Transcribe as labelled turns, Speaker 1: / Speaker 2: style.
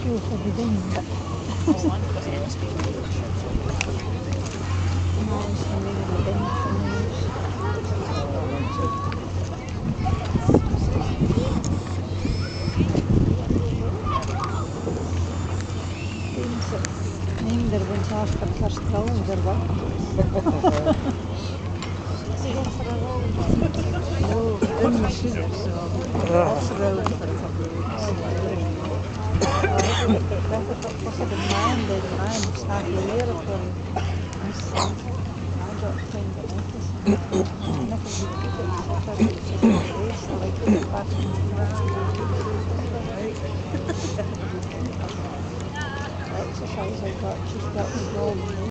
Speaker 1: نشوف بدنا معلش خلينا بدنا نقدر بنشاف كرشتها ونجربها تاخد المعين بالمعين مش عارف ليه exercise I got, she's got me going.